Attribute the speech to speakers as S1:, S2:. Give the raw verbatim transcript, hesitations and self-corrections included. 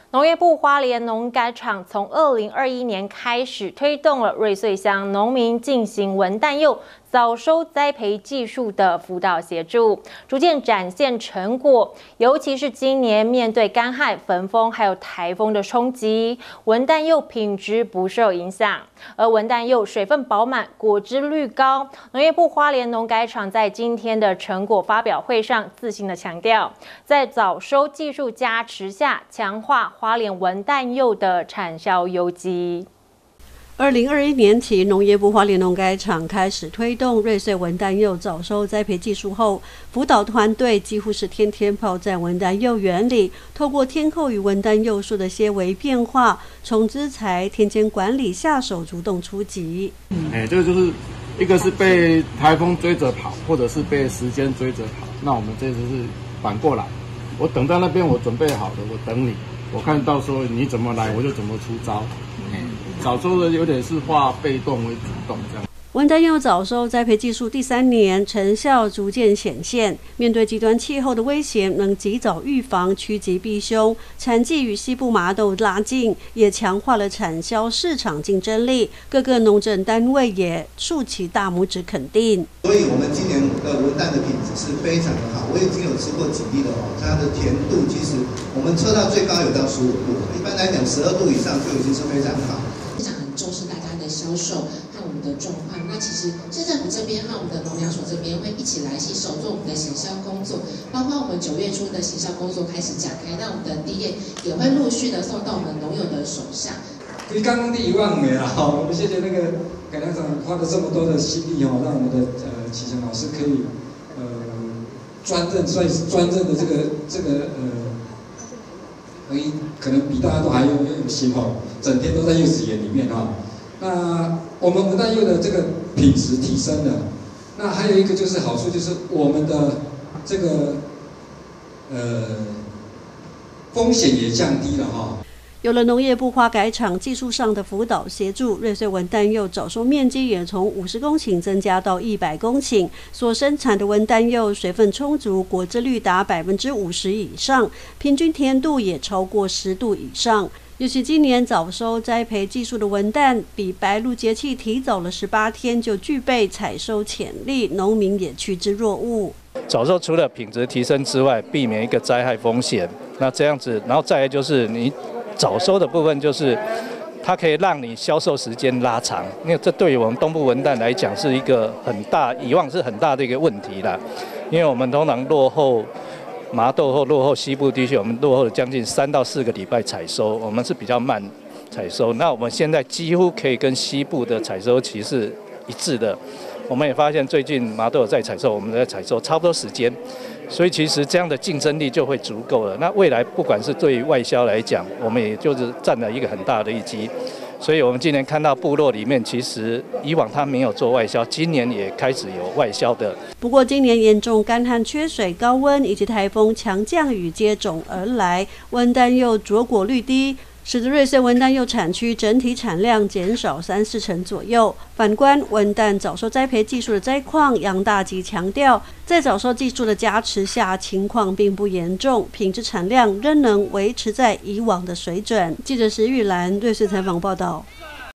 S1: 农业部花莲农改场从二零二一年开始推动了瑞穗乡农民进行文旦柚早收栽培技术的辅导协助，逐渐展现成果。尤其是今年面对干旱、焚风还有台风的冲击，文旦柚品质不受影响。而文旦柚水分饱满，果汁率高。农业部花莲农改场在今天的成果发表会上自信地强调，在早收技术加持下，强化花莲文旦柚的产销优机。
S2: 二零二一年起，农业部花莲农改场开始推动瑞穗文旦柚早收栽培技术后，辅导团队几乎是天天泡在文旦柚园里，透过天候与文旦柚树的些微变化，从资材、田间管理下手，主动出击。
S3: 哎、欸，这个就是一个是被台风追着跑，或者是被时间追着跑。那我们这次是反过来，我等到那边我准备好了，我等你，我看到说你怎么来，我就怎么出招。欸早收的有点是化被动为主动这样。
S2: 文旦柚早收栽培技术第三年，成效逐渐显现。面对极端气候的威胁，能及早预防，趋吉避凶，产季与西部麻豆拉近，也强化了产销市场竞争力。各个农政单位也竖起大拇指肯定。
S4: 所以，我们今年的文旦的品质是非常的好。我已经有吃过几粒了哦，它的甜度其实我们测到最高有到十五度，一般来讲十二度以上就已经是非常好。
S5: 市场很重视大家的销售和我们的状况，那其实市政府这边和我们的农粮署这边会一起来携手做我们的行销工作，包括我们九月初的行销工作开始展开，那我们的D A也会陆续的送到我们农友的手上。
S6: 其实刚刚第一万美了哈，我们谢谢那个改良场花了这么多的心力哦，让我们的呃启强老师可以呃专任，算是专任的这个这个呃。可以可能比大家都还有有心哦，整天都在柚子园里面哈。那我们文旦柚的这个品质提升了，那还有一个就是好处就是我们的这个呃风险也降低了哈。
S2: 有了农业部花改场技术上的辅导协助，瑞穗文旦柚早收面积也从五十公顷增加到一百公顷，所生产的文旦柚水分充足，果汁率达百分之五十以上，平均甜度也超过十度以上。尤其今年早收栽培技术的文旦，比白露节气提早了十八天，就具备采收潜力，农民也趋之若鹜。
S7: 早收除了品质提升之外，避免一个灾害风险，那这样子，然后再来就是你。早收的部分就是它可以让你销售时间拉长，因为这对于我们东部文旦来讲是一个很大，以往是很大的一个问题啦。因为我们通常落后麻豆或落后西部地区，我们落后了将近三到四个礼拜采收，我们是比较慢采收。那我们现在几乎可以跟西部的采收期是一致的。我们也发现最近麻豆有在采收，我们在采收差不多时间。所以其实这样的竞争力就会足够了。那未来不管是对于外销来讲，我们也就是占了一个很大的一击。所以我们今年看到部落里面，其实以往它没有做外销，今年也开始有外销的。
S2: 不过今年严重干旱、缺水、高温以及台风强降雨接踵而来，文旦柚着果率低，使得瑞穗文旦柚产区整体产量减少三四成左右。反观文旦早收栽培技术的摘矿，杨大吉强调，在早收技术的加持下，情况并不严重，品质产量仍能维持在以往的水准。记者石玉兰瑞穗采访报道。